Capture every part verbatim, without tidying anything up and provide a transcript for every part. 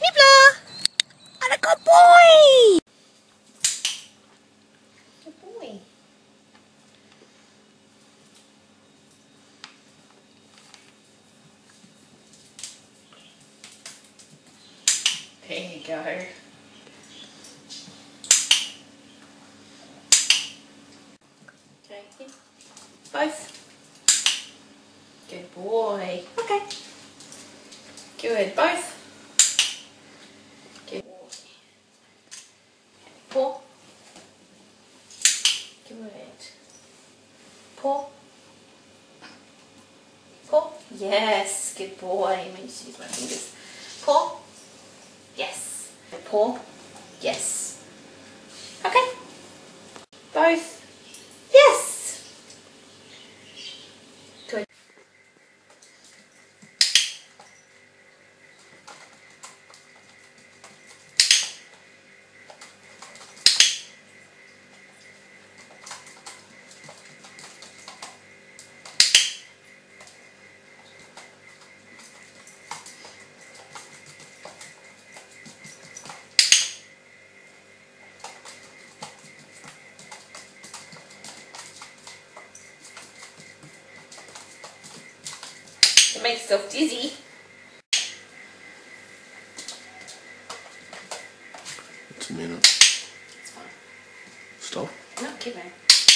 Nibbler! And a good boy! Good boy. There you go. Okay, in. Both. Good boy. Okay. Good, both. Good boy. Paw. Good. Paw. Paw. Yes, good boy. Let me just use my fingers. Paw. Yes. Paw. Yes. Okay. Both. Yes. Good. It makes yourself dizzy. It's a minute. It's fine. Stop. No, keep going.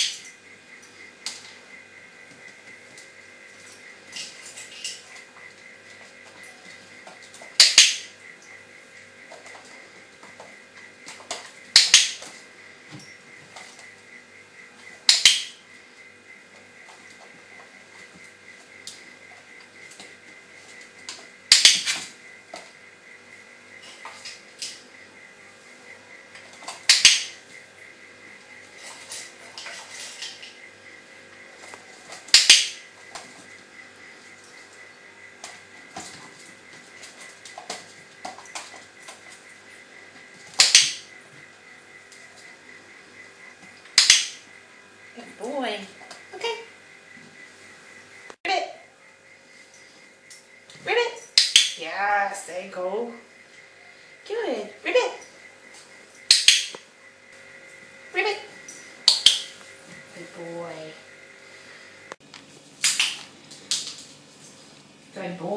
Good boy. Okay. Ribbit. Ribbit. Yes, there you go. Good. Ribbit. Ribbit. Good boy. Good boy.